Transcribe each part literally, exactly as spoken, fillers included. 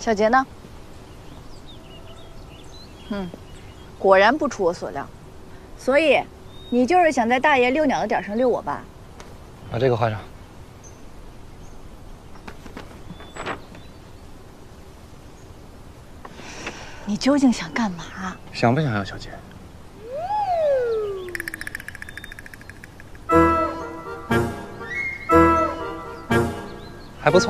小杰呢？嗯，果然不出我所料。所以，你就是想在大爷遛鸟的点上遛我吧？ 把这个换上。 你究竟想干嘛？ 想不想要小杰？还不错。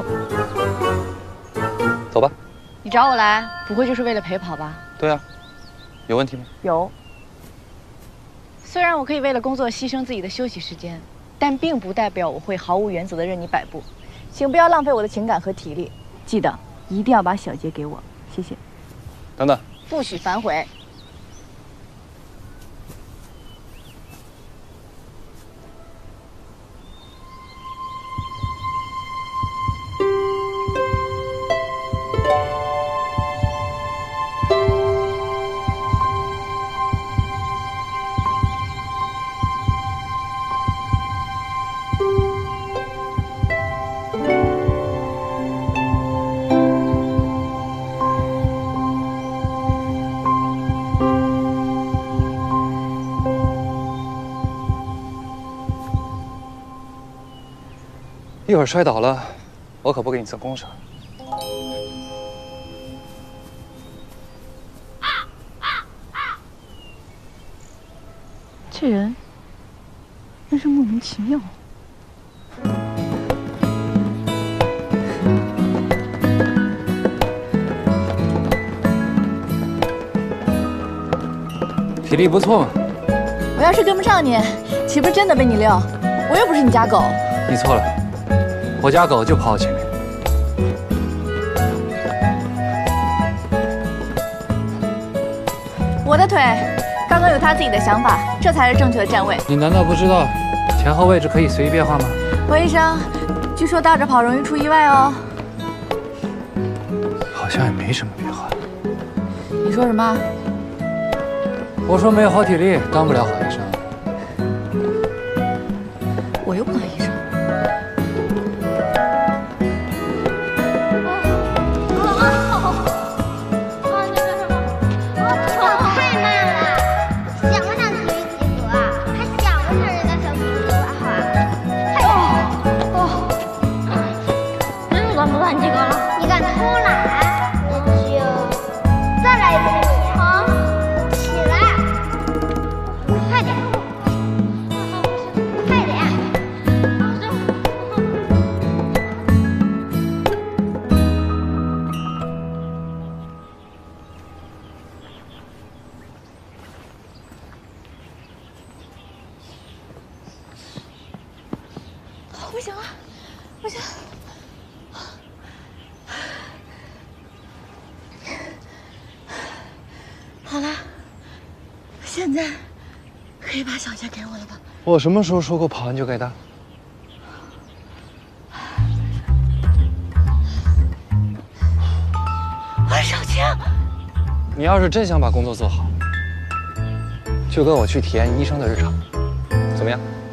走吧。 你找我来，不会就是为了陪跑吧？ 对啊，有问题吗？ 有。虽然我可以为了工作牺牲自己的休息时间，但并不代表我会毫无原则的任你摆布。请不要浪费我的情感和体力，记得一定要把小杰给我，谢谢。 等等， 不许反悔。 一会儿摔倒了，我可不给你增工伤。 这人真是莫名其妙。 体力不错嘛。 我要是跟不上你，岂不是真的被你遛？我又不是你家狗。 你错了。 我家狗就跑前面。 我的腿刚刚有它自己的想法，这才是正确的站位。 你难道不知道前后位置可以随意变化吗？ 韦医生，据说倒着跑容易出意外哦。 好像也没什么变化。 你说什么？ 我说没有好体力，当不了好医生。 我又不当医生。 不行了，不行！好了，现在可以把小杰给我了吧？ 我什么时候说过跑完就给他？ 我是小杰。 你要是真想把工作做好，就跟我去体验医生的日常，怎么样？